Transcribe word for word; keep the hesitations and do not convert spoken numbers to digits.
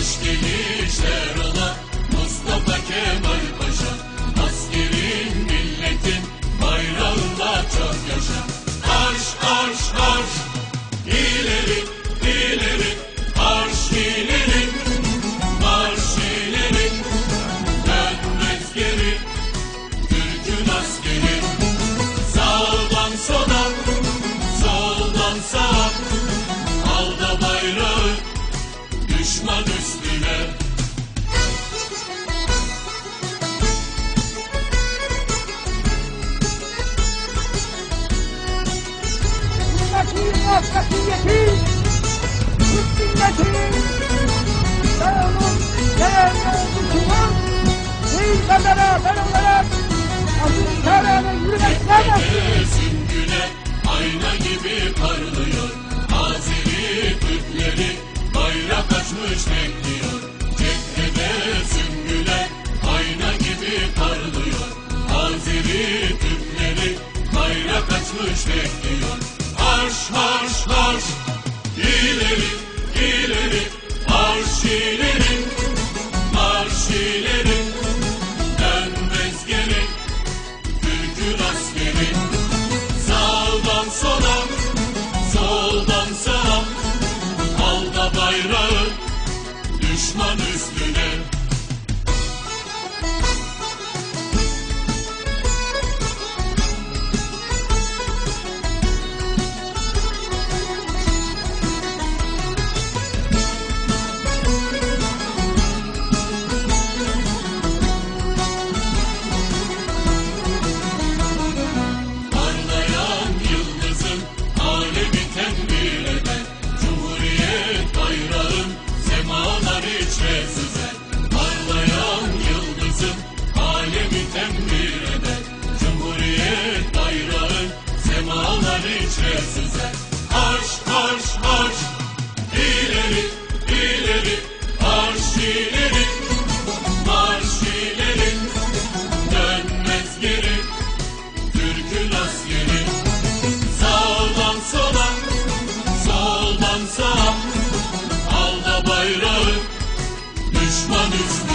hoş gelişler ola Mustafa Kemal Paşa. Askerin, milletin bayrağında çok yaşa. Marş, marş, marş, ileri, ileri, marş ileri, marş ileri, dönmez geri, Türk'ün askeri. Sağdan sola, soldan sağa, al da bayrağı düşman üstüne. Muvaffakiyeti, Türk milleti, sağolun, değerli olmuşlar, değil beraber olarak, aziz çağrı'na yürümekler nasıl? Süngüne ayna gibi parlıyor, Azeri Türkleri bayrak açmış bekliyor. Cephede süngüler ayna gibi parlıyor, Azeri Türkleri bayrak açmış bekliyor. Marş, marş, marş, ileri, ileri, marş ileri, marş ileri, dönmez geri, Türk'ün askeri. Sağdan sola, soldan sağa, al da bayrağı düşman üstüne. Parlayan yıldızın alemi tembir eder, Cumhuriyet bayrağın semalar içre süzer. Parlayan yıldızın alemi tembir eder, Cumhuriyet bayrağın semalar içre süzer. Marş, marş, marş, ileri, ileri, marş ileri, marş ileri, dönmez geri, Türk'ün askeri. Sağdan sola, soldan sağa, al da bayrağı düşman üstüne.